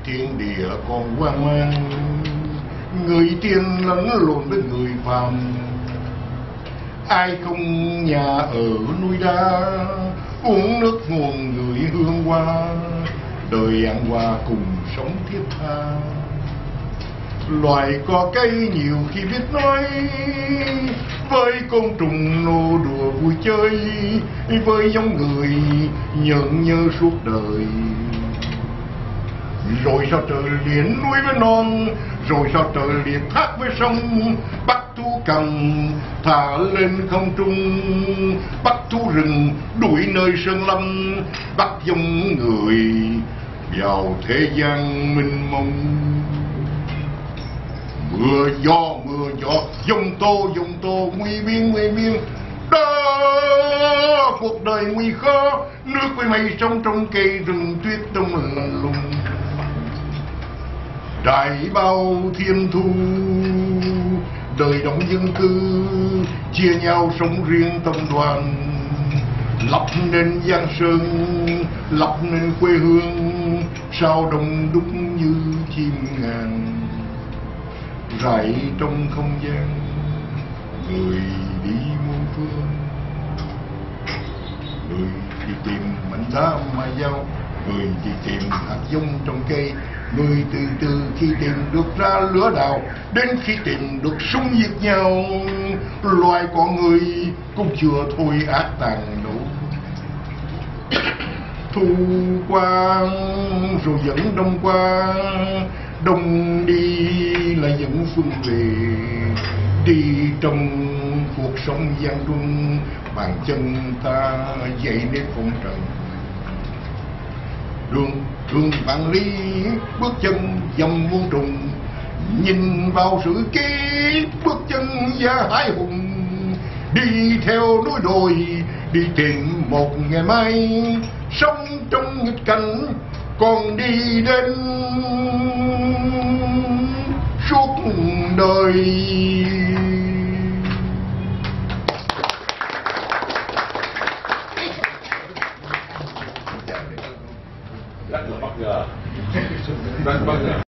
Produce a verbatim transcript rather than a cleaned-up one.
thiên địa còn hoang mang, người tiên lẫn lộn với người phàm. Ai không nhà ở núi đá, uống nước nguồn người hương hoa, đời ăn hoa cùng sống thiết tha. Loài có cây nhiều khi biết nói, với côn trùng nô đùa vui chơi, với giống người nhợn nhơ suốt đời. Rồi sao trời liền núi với non, rồi sao trời liền thác với sông, bắt thú cầm thả lên không trung, bắt thú rừng đuổi nơi sơn lâm, bắt dòng người vào thế gian mênh mông. Mưa gió mưa gió dông tô dông tô, nguy biên nguy biên đó, cuộc đời nguy khó, nước với mây sông trong cây rừng tuyết đông lạnh lùng. Trải bao thiên thu, đời đông dân cư chia nhau sống riêng tâm đoàn, lập nên giang sơn, lập nên quê hương, sao đông đúc như chim ngàn. Rải trong không gian, người đi muôn phương, người thì tìm mảnh đá mà giao, người thì tìm hạt giống trong cây, người từ từ khi tìm được ra lửa đào, đến khi tìm được súng giết nhau. Loài con người cũng chưa thôi ác tàn nổ. Thu qua rồi dẫn đông qua, đông đi lại dẫn xuân về. Đi trong cuộc sống gian truân, bàn chân ta dậy nếp phong trần. Đường thường vạn ly, bước chân dầm muôn trùng, nhìn vào sự ký bước chân gia hải hùng. Đi theo núi đồi, đi tìm một ngày mai, sống trong nghịch cảnh, còn đi đến suốt đời.